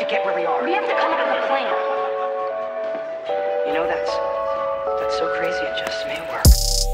get where we are. We have to come up with a plan. You know, that's so crazy, it just may work.